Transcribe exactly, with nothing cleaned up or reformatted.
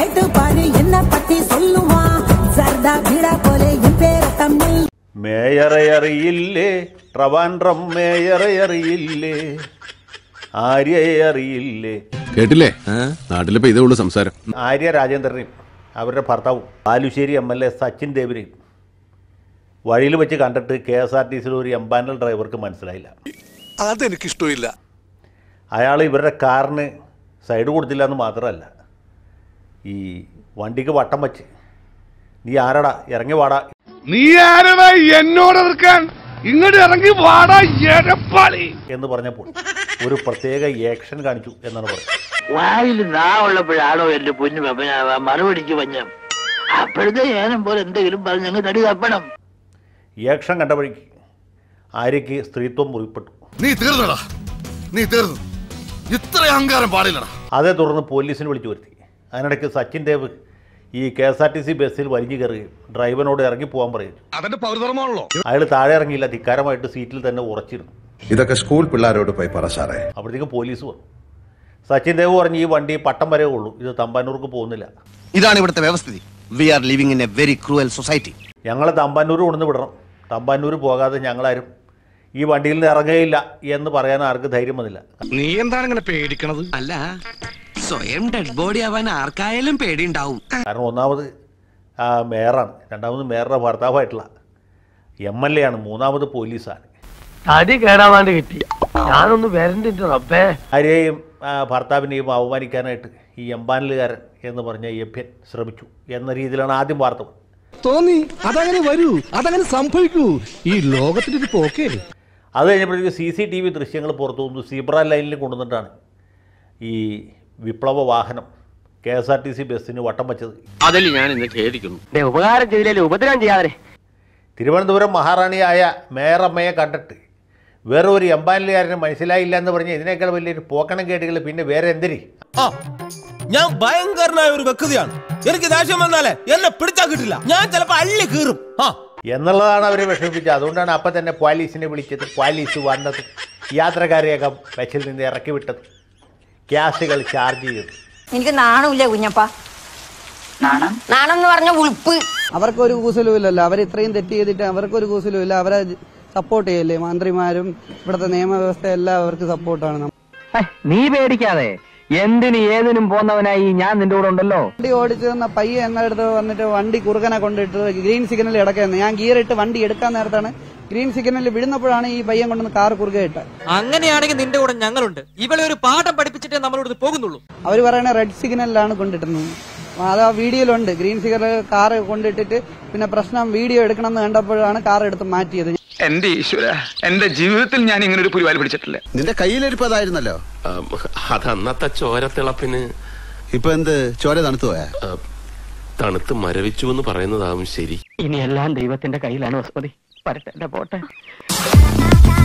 മേയറെ അറിയില്ലേ, ട്രിവാൻഡ്രം മേയറെ അറിയില്ലേ, ആര്യയെ അറിയില്ലേ. കേട്ടില്ലേ, നാട്ടിലിപ്പോ ഇതേ ഉള്ളൂ സംസാരം. ആര്യ രാജേന്ദ്രനെയും അവരുടെ ഭർത്താവും Balussery M L A Sachin ദേവിനെയും വഴിയിൽ വെച്ച് കണ്ടിട്ട് കെ എസ് ആർ ടി സിയിൽ ഒരു എംപാനൽ ഡ്രൈവർക്ക് മനസ്സിലായില്ല. അതെനിക്കിഷ്ടമില്ല. അയാൾ ഇവരുടെ കാറിന് സൈഡ് കൊടുത്തില്ല എന്ന് മാത്രമല്ല, ഈ വണ്ടിക്ക് വട്ടം വെച്ച് നീ ആരടാ ഇറങ്ങി വാടാ, നീ ആരടാ എന്നോട് എതിർക്കാൻ, ഇങ്ങോട്ട് ഇറങ്ങി വാടാ എന്ന് പറഞ്ഞപ്പോൾ ഒരു പ്രത്യേക ആക്ഷൻ കാണിച്ചു എന്നാണ് പറയുന്നത്. വായിൽ നാ ഉള്ളപ്പോഴാണോ എന്റെ പൊന്നു മറുപടിക്ക് വഞ്ഞം, അപ്പോഴത്തെ ഞാനും പോലെ എന്തെങ്കിലും പറഞ്ഞ് ഞങ്ങൾ തടി തപ്പണം. ഈ ആക്ഷൻ കണ്ട വഴിക്ക് ആര്യയ്ക്ക് സ്ത്രീത്വം മുറിപ്പെട്ടു. നീ തീർന്നടാ, നീ തീർന്നു, ഇത്ര അഹങ്കാരം പാടില്ലടാ. അതേ തുടർന്ന് പോലീസിന് വിളിച്ചു വരുത്തി. അതിനിടയ്ക്ക് സച്ചിൻ ദേവ് ഈ K S R T C ബസ്സിൽ വലിഞ്ഞു കയറുകയും ഡ്രൈവറിനോട് ഇറങ്ങി പോകാൻ പറയും. അതെന്റെ പൗരധർമ്മമാണല്ലോ. അയാൾ താഴെ ഇറങ്ങിയില്ല, ധിക്കാരമായിട്ട് സീറ്റിൽ തന്നെ ഉറച്ചിരുന്നു. ഇതൊക്കെ സ്കൂൾ പിള്ളേരോട് പോയി പറ സാറേ. അപ്പോഴത്തേക്കും പോലീസ് വന്നു. സച്ചിൻ ദേവ് പറഞ്ഞു ഈ വണ്ടി പട്ടം വരെ ഉള്ളൂ, ഇത് തമ്പാനൂർക്ക് പോകുന്നില്ല. ഇതാണ് ഇവിടുത്തെ വ്യവസ്ഥിതി. We are living in a very cruel society. ഞങ്ങളെ തമ്പാനൂർ കൊണ്ടു വിടണം, തമ്പാനൂർ പോകാതെ ഞങ്ങളാരും ഈ വണ്ടിയിൽ നിന്ന് ഇറങ്ങുകയില്ല എന്ന് പറയാൻ ആർക്ക് ധൈര്യം വന്നില്ല. നീ എന്താണ് ഇങ്ങനെ പേടിക്കണത്? അല്ല, സ്വയം ഡെഡ് ബോഡി ആവാൻ ആർക്കായാലും പേടിയുണ്ടാവും. കാരണം ഒന്നാമത് ആ മേയറാണ്, രണ്ടാമത് മേയറുടെ ഭർത്താവായിട്ടുള്ള എം എൽ എ ആണ്, മൂന്നാമത് പോലീസാണ്. തടി കേടാവാണ്ട് കിട്ടി, ഞാനൊന്ന് വരണ്ടിട്ട് റബ്ബേ. ആരെയും ഭർത്താവിനെയും അവമാനിക്കാനായിട്ട് ഈ എംപാനലുകാരൻ എന്ന് പറഞ്ഞ എഭ്യൻ ശ്രമിച്ചു എന്ന രീതിയിലാണ് ആദ്യം വാർത്ത തോന്നി. അതങ്ങനെ വരൂ, അതങ്ങനെ സംഭവിക്കൂ, ഈ ലോകത്തിന്റെ പോക്കേ. അത് കഴിഞ്ഞപ്പോഴത്തേക്ക് സി സി ടി വി ദൃശ്യങ്ങൾ പുറത്തു വന്നു. സീബ്ര ലൈനിൽ കൊണ്ടുവന്നിട്ടാണ് ഈ വിപ്ലവ വാഹനം K S R T C ബസ്സിന് വട്ടം വെച്ചത്. അതിൽ ഞാൻ ഇന്ന് ഖേദിക്കുന്നു. ഉപകാരം ചെയ്തില്ലേ ഉപദ്രവം ചെയ്യാതെ. തിരുവനന്തപുരം മഹാറാണിയായ മേയറമ്മയെ കണ്ടിട്ട് വേറെ ഒരു എംപാനലുകാരന് മനസ്സിലായില്ല എന്ന് പറഞ്ഞ് ഇതിനേക്കാൾ വലിയൊരു പോക്കണം കേട്ടുകൾ പിന്നെ വേറെ എന്തിന്? ഞാൻ ഭയങ്കരനായ ഒരു വ്യക്തിയാണ്, എനിക്ക് ദേഷ്യം വന്നാലേ എന്നെ പിടിച്ചാൽ കിട്ടില്ല, ഞാൻ ചിലപ്പോ അള്ളി കീറും എന്നുള്ളതാണ് അവരെ വിഷമിപ്പിച്ചത്. അതുകൊണ്ടാണ് അപ്പം തന്നെ പോലീസിനെ വിളിച്ചത്, പോലീസ് വന്നത്, യാത്രക്കാരെയൊക്കെ ബസ്സിൽ നിന്ന് ഇറക്കി വിട്ടത്, ക്യാഷുകൾ ചാർജ് ചെയ്തത്. എനിക്ക് നാണമില്ല കുഞ്ഞപ്പ, നാണം നാണം എന്ന് പറഞ്ഞ ഉൾപ്പ്. അവർക്കൊരു കൂസലും ഇല്ലല്ലോ, അവർ ഇത്രയും തെറ്റ് ചെയ്തിട്ട് അവർക്കൊരു കൂസലും ഇല്ല, അവരെ സപ്പോർട്ട് ചെയ്യല്ലേ മന്ത്രിമാരും ഇവിടുത്തെ നിയമവ്യവസ്ഥ എല്ലാം അവർക്ക് സപ്പോർട്ടാണ്. നീ പേടിക്കാതെ, എന്തിന് ഏതിനും പോന്നവനായി ഞാൻ നിന്റെ കൂടെ ഉണ്ടല്ലോ. വണ്ടി ഓടിച്ചു തന്ന പയ്യ എന്നടുത്ത് വന്നിട്ട് വണ്ടി കുറുകനെ കൊണ്ടിട്ട് ഗ്രീൻ സിഗ്നൽ ഇടക്കുന്നത്, ഞാൻ ഗിയറിട്ട് വണ്ടി എടുക്കാൻ നേരത്താണ് ഗ്രീൻ സിഗ്നലിൽ വിടുന്നപ്പോഴാണ് ഈ പയ്യൻ കൊണ്ടുവന്ന് കാർ കുറുകെ ഇട്ടത്. അങ്ങനെയാണെങ്കിൽ നിന്റെ കൂടെ ഞങ്ങളുണ്ട്, ഇവളെ ഒരു പാഠം പഠിപ്പിച്ചിട്ടേ നമ്മളോട് പോകുന്നുള്ളൂ. അവര് പറയണ റെഡ് സിഗ്നലിലാണ് കൊണ്ടിട്ടുന്നത്, അത് ആ വീഡിയോയിലുണ്ട്. ഗ്രീൻ സിഗ്നൽ കാർ കൊണ്ടിട്ടിട്ട് പിന്നെ പ്രശ്നം വീഡിയോ എടുക്കണം എന്ന് കണ്ടപ്പോഴാണ് കാർ എടുത്ത് മാറ്റിയത്. എന്റെ ഈശ്വര, എന്റെ ജീവിതത്തിൽ ഞാൻ ഇങ്ങനെ ഒരു പുരിവാല് പിടിച്ചിട്ടില്ല. നിന്റെ കയ്യിലിരിപ്പതായിരുന്നല്ലോ. അത് അന്നത്തെ ചോരത്തിളപ്പിന്. ഇപ്പൊ എന്ത് ചോര തണുത്തു പോയാ? തണുത്ത് മരവിച്ചു എന്ന് പറയുന്നതാവും ശരി. ഇനി എല്ലാം ദൈവത്തിന്റെ കയ്യിലാണ് വസ്പതി. പരട്ടെ പോട്ടെ.